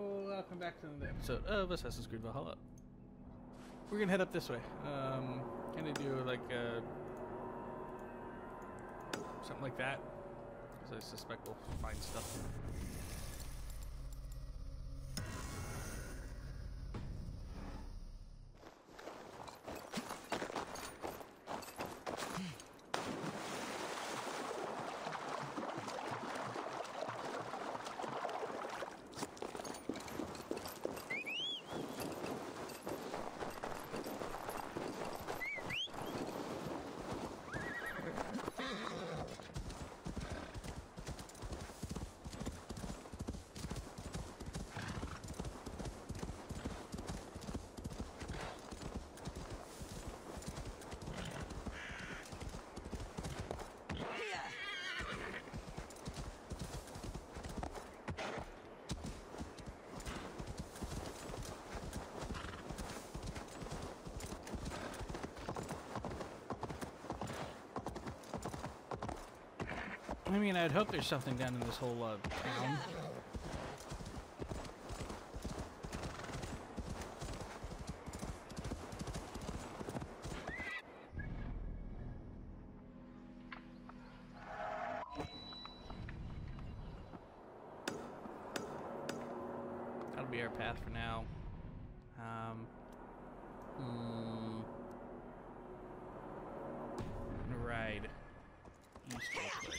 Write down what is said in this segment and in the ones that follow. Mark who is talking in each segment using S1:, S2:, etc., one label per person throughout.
S1: Welcome back to another episode of Assassin's Creed Valhalla. We're gonna head up this way. Gonna do like something like that, because I suspect we'll find stuff. I mean, I'd hope there's something down in this whole town. That'll be our path for now. Ride east real quick.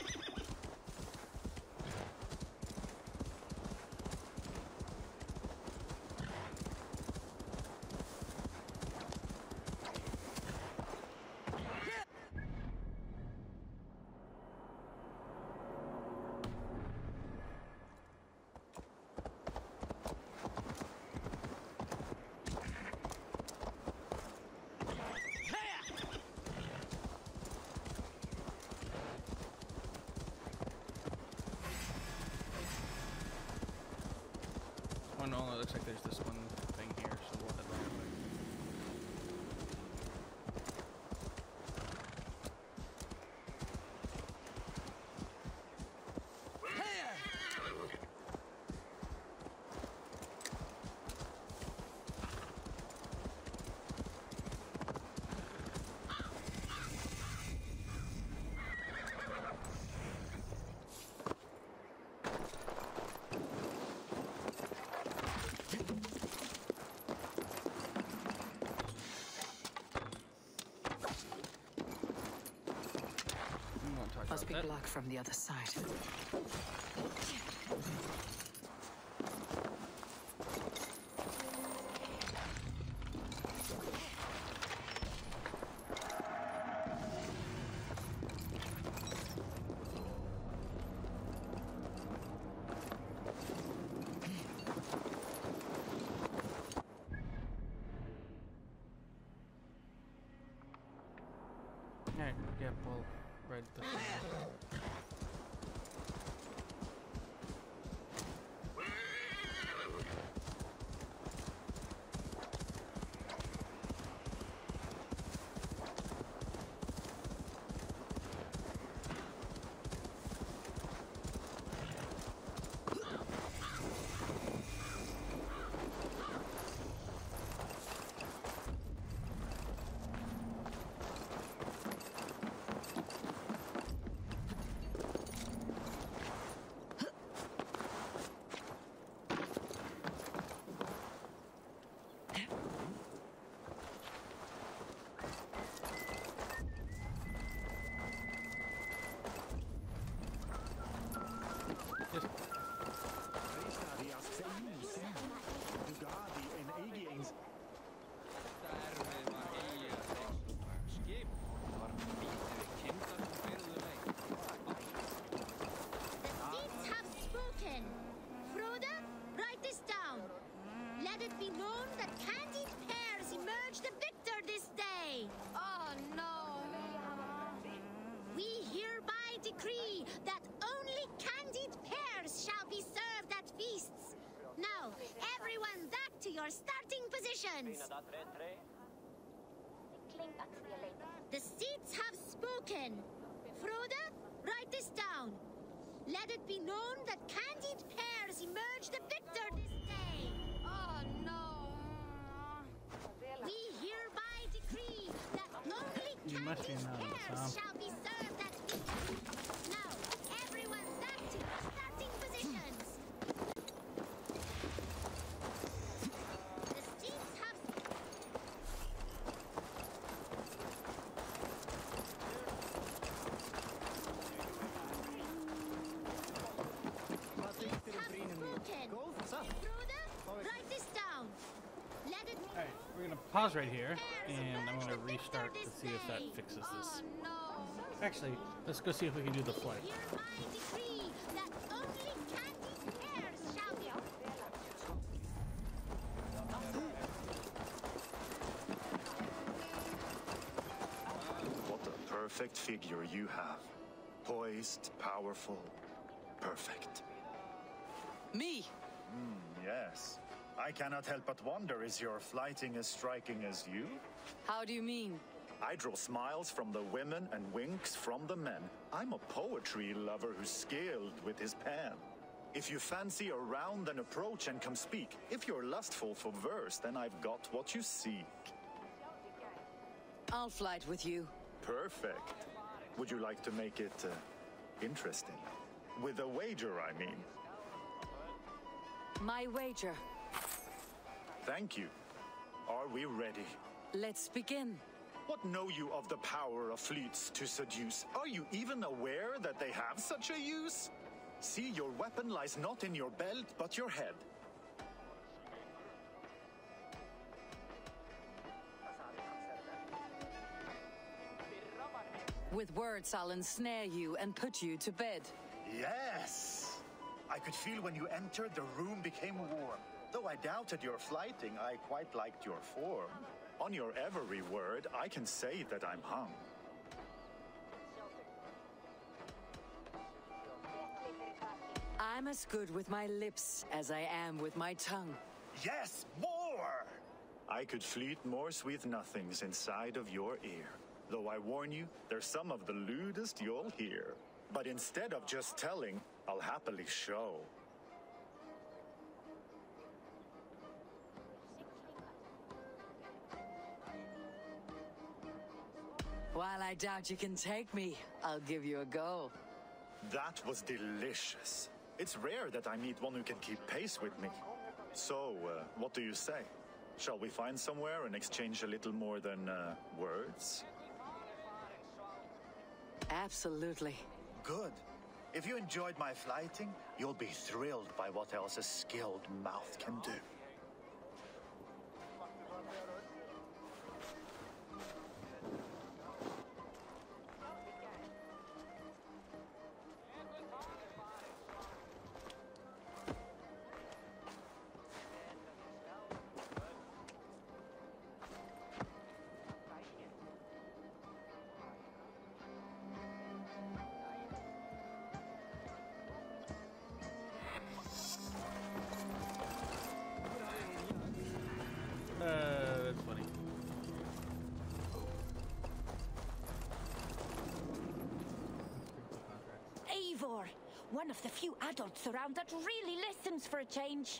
S1: Oh no, it looks like there's this one thing here, so we'll head that way.
S2: Must be blocked from the other side.
S1: Alright, yeah, we'll ride the
S3: Let it be known that candied pears emerge the victor this day. Oh, no. We hereby decree that only candied pears shall be served at feasts. Now, everyone back to your starting positions. The seats have spoken. Froda, write this down. Let it it be known that candied pears emerge the victor this day. Oh no. We hereby decree that only
S1: You must be
S3: candied
S1: known,
S3: pears
S1: Sam.
S3: shall be served at victory. Now, everyone back to your starting positions. The steeds have spoken. Frode, write this down. Let it
S1: Alright, we're gonna pause right here, and I'm gonna restart to see if that fixes this.
S3: Oh no.
S1: Actually, let's go see if we can do the flight.
S3: Hereby decree that only candied pears shall be.
S4: What a perfect figure you have. Poised, powerful, perfect.
S2: Me?
S4: Yes. I cannot help but wonder, is your flighting as striking as you?
S2: How do you mean?
S4: I draw smiles from the women and winks from the men. I'm a poetry lover who's skilled with his pen. If you fancy a round, then approach and come speak. If you're lustful for verse, then I've got what you seek.
S2: I'll flight with you.
S4: Perfect. Would you like to make it interesting? With a wager, I mean.
S2: My wager.
S4: Thank you. Are we ready?
S2: Let's begin.
S4: What know you of the power of fleets to seduce? Are you even aware that they have such a use? See, your weapon lies not in your belt, but your head.
S2: With words, I'll ensnare you and put you to bed.
S4: Yes! I could feel when you entered, the room became warm. Though I doubted your flighting, I quite liked your form. On your every word, I can say that I'm hung.
S2: I'm as good with my lips as I am with my tongue.
S4: Yes, more! I could fleet more sweet nothings inside of your ear. Though I warn you, they're some of the lewdest you'll hear. But instead of just telling, I'll happily show.
S2: While I doubt you can take me, I'll give you a go.
S4: That was delicious. It's rare that I meet one who can keep pace with me. So, what do you say? Shall we find somewhere and exchange a little more than words?
S2: Absolutely.
S4: Good. If you enjoyed my flighting, you'll be thrilled by what else a skilled mouth can do.
S1: That's funny.
S5: Eivor, one of the few adults around that really listens for a change.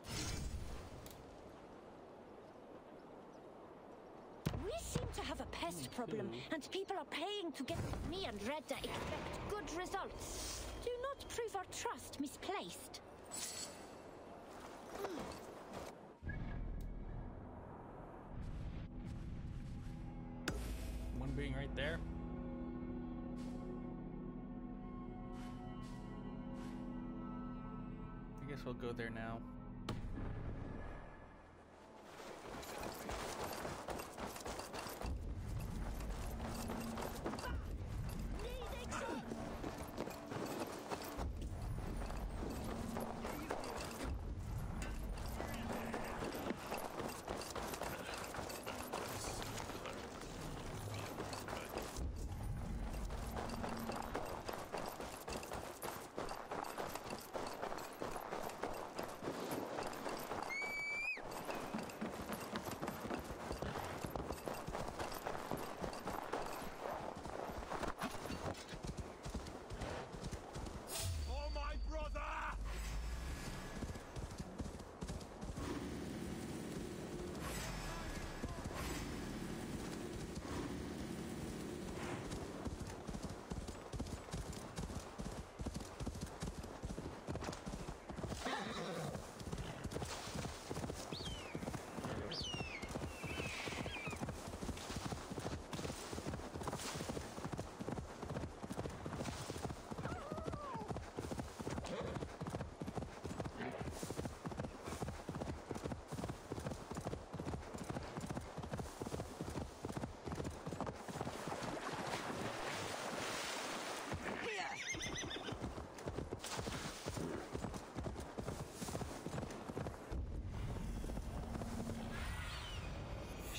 S5: We seem to have a pest problem, and people are paying to get me and Redda expect good results. Do not prove our trust misplaced.
S1: One being right there. I guess we'll go there now.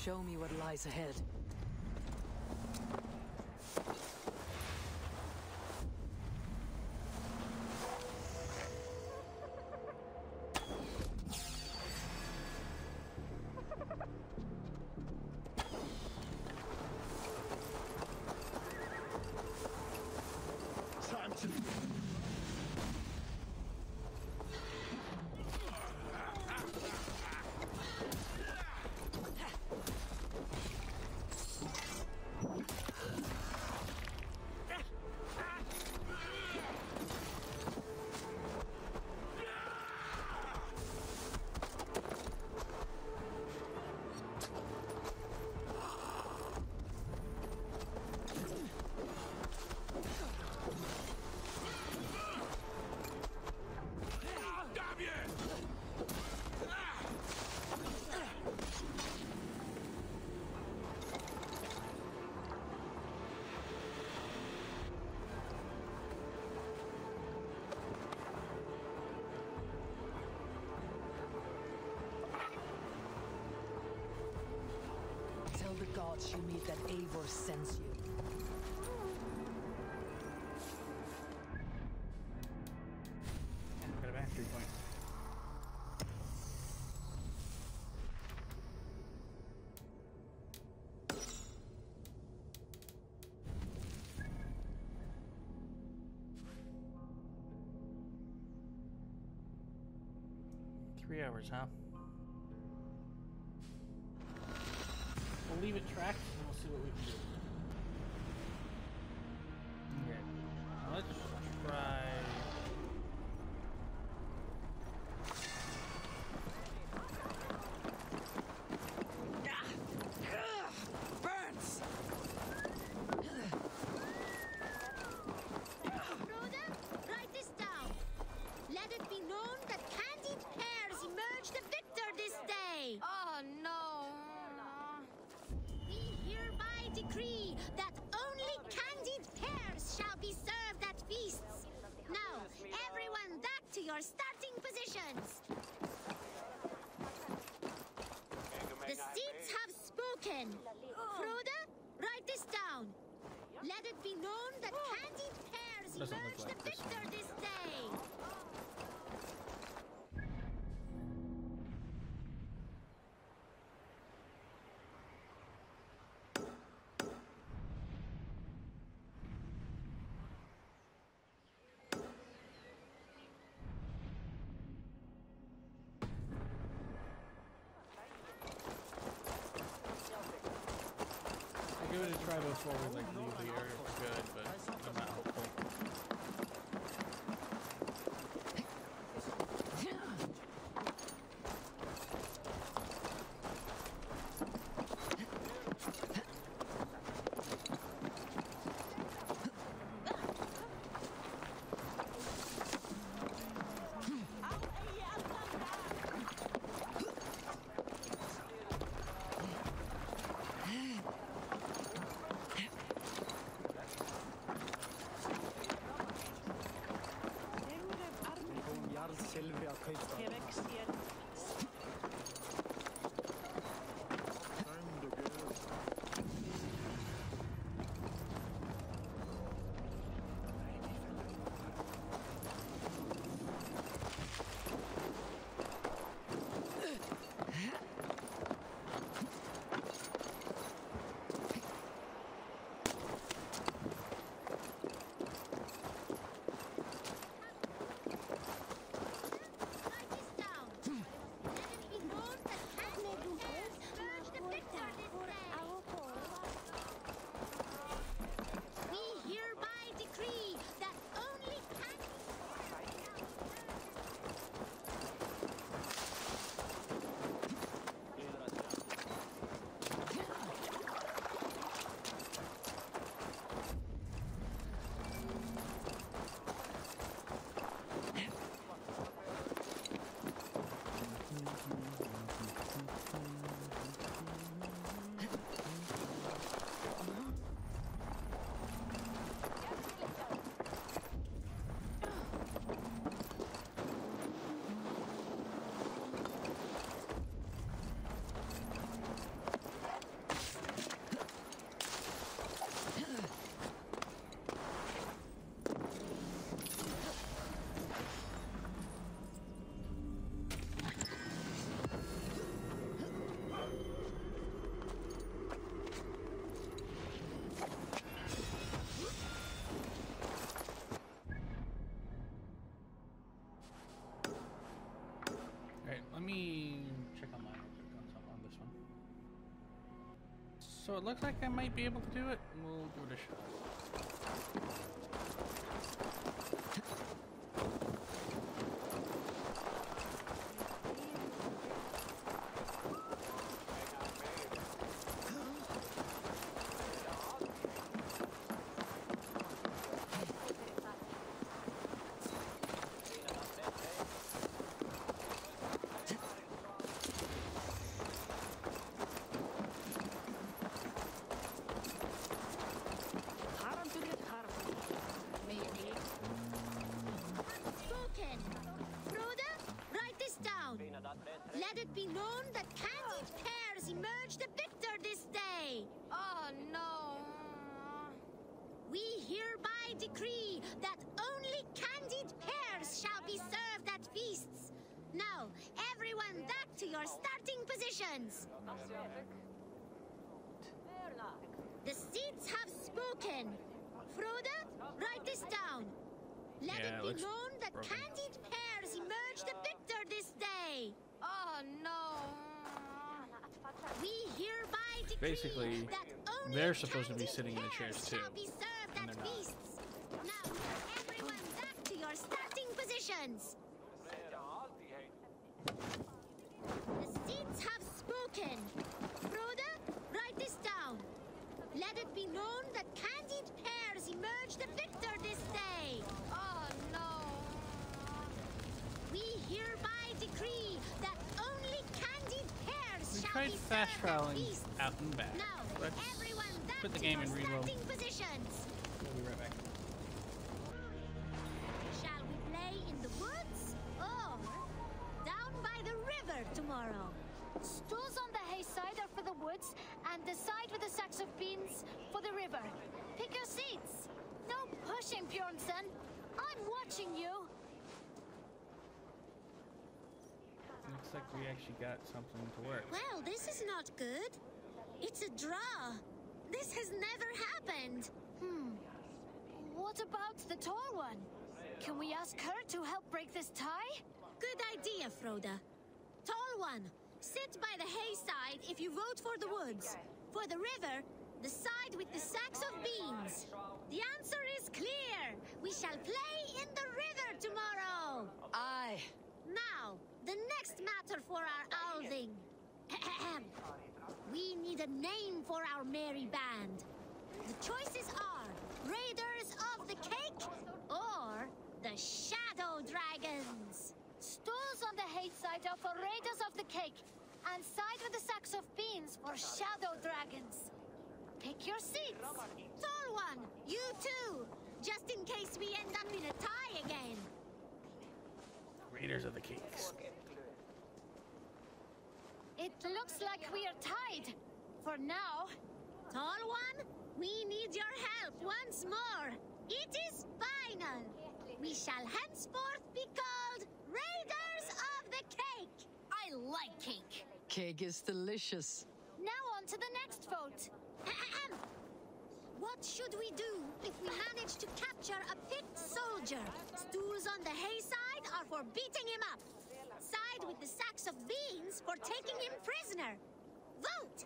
S2: Show me what lies ahead.
S4: Time to...
S2: Tell the gods you meet that Eivor sends you.
S1: Got a mastery point. Three hours, huh? We'll leave it tracked and we'll see what we can do. Okay. Let's try.
S2: Burns!
S3: Rhoda, write this down. Let it be known that candied pears emerge the victor this day.
S5: Oh no.
S3: We hereby decree that only candied pears shall be served at feasts. Now, everyone back to your starting positions. The seeds have spoken. Rhoda, write this down. Let it be known that candied pears
S1: Doesn't
S3: emerge
S1: look like
S3: the
S1: this
S3: victor
S1: one.
S3: this day.
S1: I'll give it a try before we like leave the area for good, but I'm not hopeful. So it looks like I might be able to do it. We'll give it a shot.
S3: Spoken. Froda, write this down. Let it be known that candied pears emerge the victor this day.
S5: Oh no.
S3: We hereby decree that only candied pears shall be served at feasts. Now, everyone back to your starting positions. The seats have spoken. Froda, write this down. Let
S1: Yeah, it
S3: it be
S1: looks
S3: known that
S1: broken.
S3: candied pears emerge the victor this day.
S5: Oh no.
S3: We hereby decree
S1: Basically,
S3: that only
S1: they're supposed to be
S3: candied
S1: sitting in the
S3: pears
S1: chairs too,
S3: shall be served
S1: and
S3: at
S1: they're not.
S3: feasts. Now, everyone back to your starting positions. The seats have spoken. Froda, write this down. Let it be known that candied pears emerge the victor this day.
S5: Oh no.
S3: We hereby decree that only candied pears
S1: We
S3: shall
S1: tried
S3: be
S1: fast
S3: served at
S1: traveling
S3: feasts.
S1: out and back.
S3: Now,
S1: Let's
S3: everyone back
S1: quit the
S3: to
S1: game
S3: your
S1: and reload.
S3: starting positions.
S1: We'll be right back.
S3: Shall we play in the woods or down by the river tomorrow?
S5: Stools on the hay side are for the woods, and the side with the sacks of beans for the river. Pick your seats. No pushing, Bjornson. I'm watching you.
S1: Looks like we actually got something to work.
S3: Well, this is not good. It's a draw. This has never happened.
S5: What about the tall one? Can we ask her to help break this tie?
S3: Good idea, Froda. Tall one, sit by the hay side if you vote for the woods. For the river, the side with the sacks of beans. The answer is clear. We shall play in the river tomorrow.
S2: Aye.
S3: Now, the next matter for our Alving. We need a name for our merry band. The choices are Raiders of the Cake or the Shadow Dragons.
S5: Stools on the hay side are for raiders of the cake, and side with the sacks of beans for shadow dragons. Pick your seats.
S3: Tall one, you too, just in case we end up in a tie again.
S1: Raiders of the Cakes.
S5: It looks like we are tied. For now.
S3: Tall one, we need your help once more. It is final. We shall henceforth be called Raiders of the Cake.
S5: I like cake.
S2: Cake is delicious.
S5: Now on to the next vote.
S3: What should we do if we manage to capture a picked soldier? Stools on the hay side are for beating him up. Side with the sacks of beans for taking him prisoner. Vote!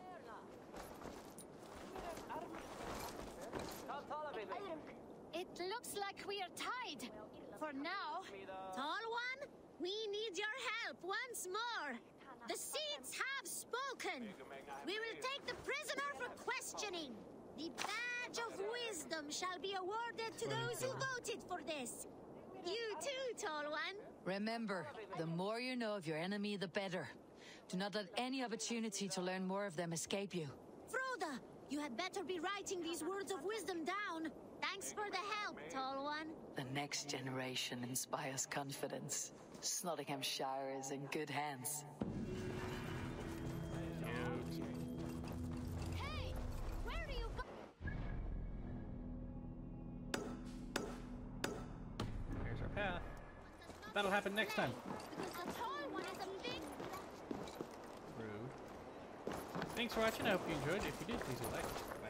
S5: It looks like we are tied. For now.
S3: Tall one, we need your help once more. The seats have spoken. We will take the prisoner for questioning. The badge of wisdom shall be awarded to those who voted for this. You too, Tall one.
S2: Remember, the more you know of your enemy, the better. Do not let any opportunity to learn more of them escape you.
S3: Froda, you had better be writing these words of wisdom down. Thanks for the help, Tall one.
S2: The next generation inspires confidence. Nottinghamshire is in good hands.
S5: Hey! Where are you
S1: Here's our path. That'll happen next time.
S3: Because the tall one is a big...
S1: Rude. Thanks for watching. I hope you enjoyed. If you did, please hit like, subscribe,